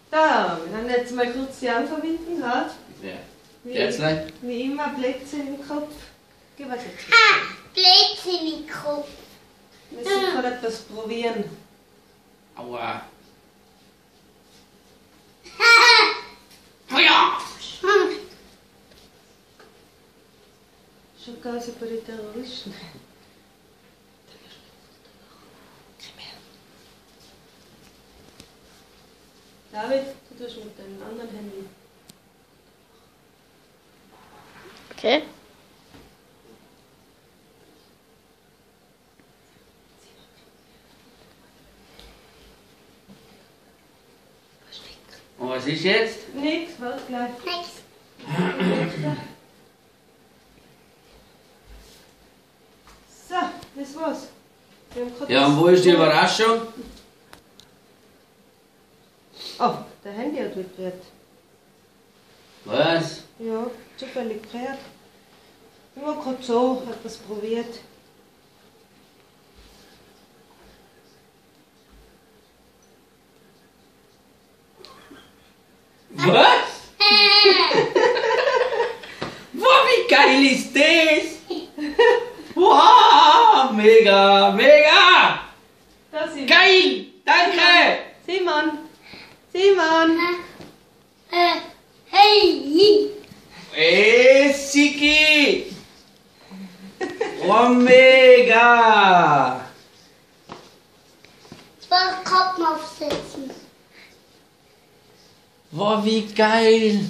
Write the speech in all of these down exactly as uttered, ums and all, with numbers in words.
Da, wir haben jetzt mal kurz die Alpha-Windeln gerade. Ja. Wie, Jetzt gleich. wie immer Blödsinn im Kopf. Geh was jetzt. Ha! Blödsinn im Kopf. Wir müssen gerade etwas probieren. Aua. Feuer! Schon quasi bei den Terroristen. David, du tust mit deinem anderen Handy. Okay. Und was ist jetzt? Nix, warte gleich. Nix. So, das war's. Wir haben gerade Ja, und das- wo ist die Überraschung? Oh, der Handy hat vibriert. Was? Ja, zufällig gehört. Nur gerade so, hat das probiert. Was? Wow, wie geil ist das? Wow, mega, mega! Da sind Geil! Danke! Simon! Simon! Äh, hey! Ey, Siki! Oh, mega! Ich will Kopf aufsetzen. Wow, wie geil!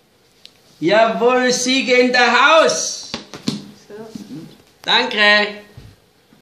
Jawohl, Siege in der Haus! So. Danke!